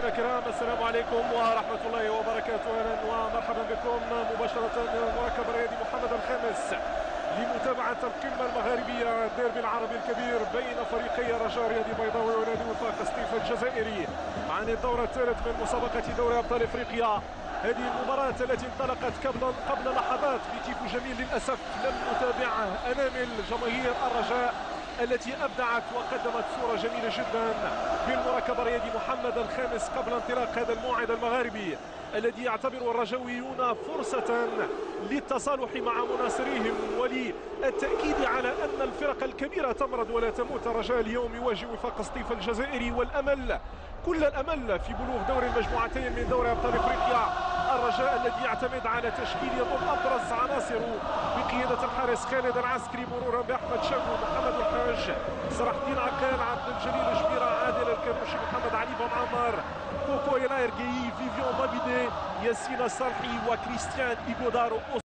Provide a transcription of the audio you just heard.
مشاهدينا الكرام، السلام عليكم ورحمة الله وبركاته. أهلا ومرحبا بكم مباشرة من المركب الرياضي محمد الخامس لمتابعة القمة المغاربية، الديربي العربي الكبير بين فريقي الرجاء الرياضي البيضاوي ونادي وفاق سطيف الجزائري عن الدور الثالث من مسابقة دوري أبطال إفريقيا. هذه المباراة التي انطلقت قبل لحظات بتيفو جميل للأسف لم نتابعه أنامل جماهير الرجاء التي أبدعت وقدمت صورة جميلة جدا في المركب الرياضي محمد الخامس قبل انطلاق هذا الموعد المغاربي الذي يعتبره الرجاويون فرصة للتصالح مع مناصريهم وللتأكيد على أن الفرق الكبيرة تمرض ولا تموت. الرجاء اليوم يواجه وفاق سطيف الجزائري والأمل كل الأمل في بلوغ دور المجموعتين من دوري أبطال إفريقيا. الرجاء الذي يعتمد على تشكيل يضم أبرز عناصره بقيادة الحارس خالد العسكري مرورا بأحمد شاكو، محمد الحاج، صلاح الدين عقال، عبد الجليل جبيرة، عادل الكروشي، محمد علي بن عمر، كوكو إلايرجي، فيفيون بابيدي، ياسين الصالحي وكريستيان إيغودارو.